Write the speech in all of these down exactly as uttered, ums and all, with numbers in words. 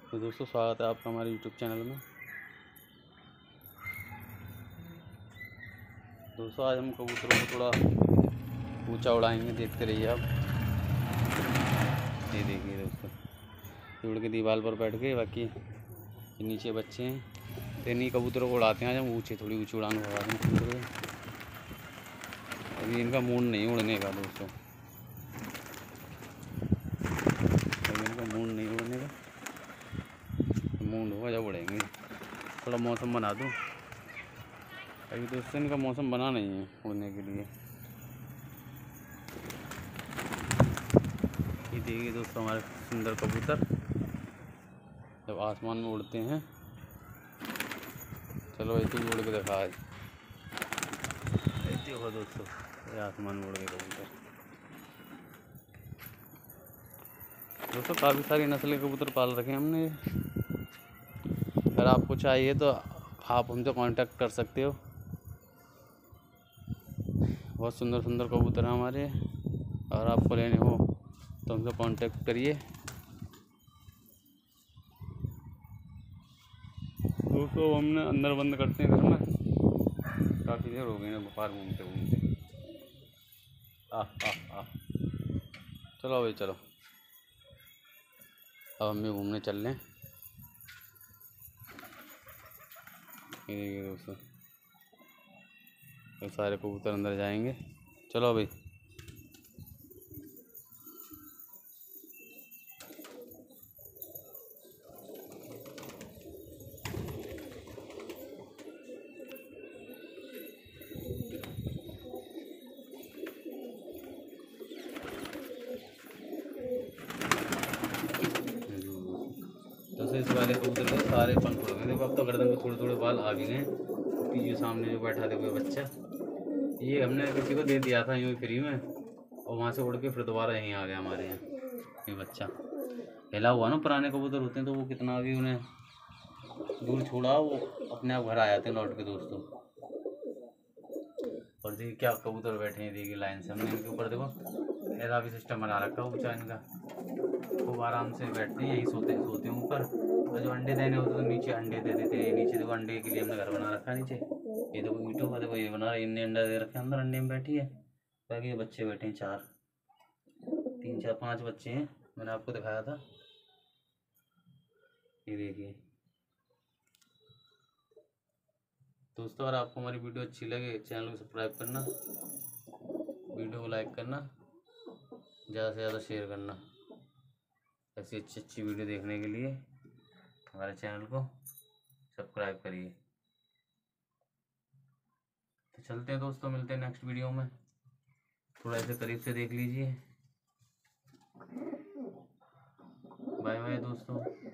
तो दोस्तों स्वागत है आपका हमारे यूट्यूब चैनल में। दोस्तों आज हम कबूतरों को थोड़ा ऊंचा उड़ाएंगे, देखते रहिए आप। ये देखिए दोस्तों, ये उड़ के दीवार पर बैठ गए, बाकी ये नीचे बच्चे हैं। तो इन्हीं कबूतरों को उड़ाते हैं आज हम, ऊँचे थोड़ी ऊँची उड़ान भगा दें कबूतरों। अभी इनका मूड नहीं उड़ने का दोस्तों, अभी इनका मूड नहीं उड़ने का, मूड होगा जब उड़ेंगे। थोड़ा मौसम बना दूँ, अभी दोस्तों इनका मौसम बना नहीं है उड़ने के लिए। ये देखिए दोस्तों हमारे सुंदर कबूतर जब आसमान में उड़ते हैं। चलो ऐसे ही उड़ के दिखा है, देखो दोस्तों ये आसमान में उड़ गए कबूतर। दोस्तों काफ़ी सारी नस्ल के कबूतर पाल रखे हैं हमने। अगर आपको चाहिए तो आप हमसे कांटेक्ट कर सकते हो। बहुत सुंदर सुंदर कबूतर हैं हमारे, और आपको लेने हो तो हमसे कांटेक्ट करिए। दोस्तों हमने अंदर बंद करते हैं घर में, काफ़ी देर हो गई ना बाहर घूमते घूमते। आ आ आ चलो भाई चलो, अब हम भी घूमने चल रहे हैं। ये दोस्तों तो सारे कबूतर अंदर जाएंगे। चलो भाई। तो इस वाले कबूतर के सारे पंख उड़ गए। देखो अब तो गर्दन पे थोड़े थोड़े बाल आ भी गए। जो सामने जो बैठा देखो बच्चा, ये हमने किसी को दे दिया था यूँ फ्री में, और वहाँ से उड़ के फिर दोबारा यहीं आ गया हमारे यहाँ। ये बच्चा हिला हुआ ना, पुराने कबूतर होते हैं तो वो कितना भी उन्हें दूर छोड़ा वो अपने आप घर आ जाते हैं लौट के दोस्तों। और देखिए क्या कबूतर बैठे हैं, देखिए लाइन से। हमने इनके ऊपर देखो ऐसा भी सिस्टम बना रखा है ऊँचा इनका, खूब आराम से बैठते हैं, यहीं सोते सोते हैं ऊपर। और जो अंडे देने होते तो नीचे अंडे दे देते हैं। नीचे देखो अंडे के लिए हमने घर बना रखा है नीचे। ये देखो ईंटों का देखो ये बना रहा है, इनने अंडा दे रखे हैं अंदर, अंडे में बैठी है। बाकी ये बच्चे बैठे हैं चार, तीन चार पांच बच्चे हैं, मैंने आपको दिखाया था। ये देखिए दोस्तों, अगर आपको हमारी वीडियो अच्छी लगे चैनल को सब्सक्राइब करना, वीडियो को लाइक करना, ज़्यादा से ज़्यादा शेयर करना। ऐसी अच्छी अच्छी वीडियो देखने के लिए हमारे चैनल को सब्सक्राइब करिए। तो चलते हैं दोस्तों, मिलते हैं नेक्स्ट वीडियो में। थोड़ा ऐसे करीब से देख लीजिए। बाय बाय दोस्तों।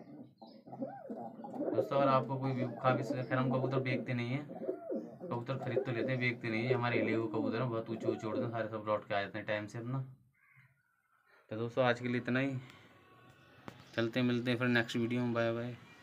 दोस्तों अगर आपको कोई काफ़ी खैर हम कबूतर बेचते नहीं हैं, कबूतर खरीद तो लेते हैं, बेचते नहीं है। हमारे लिए वो कबूतर है बहुत ऊँचे ऊँचे उड़ते हैं, सारे सब लौट के आ जाते हैं टाइम से अपना। तो दोस्तों आज के लिए इतना ही, चलते मिलते हैं फिर नेक्स्ट वीडियो में। Bye bye.